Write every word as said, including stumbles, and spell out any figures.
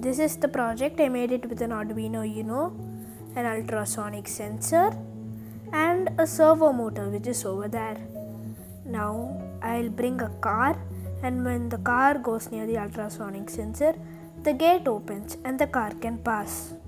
this is the project. I made it with an Arduino Uno, an ultrasonic sensor, and a servo motor which is over there. Now I'll bring a car, and when the car goes near the ultrasonic sensor, the gate opens and the car can pass.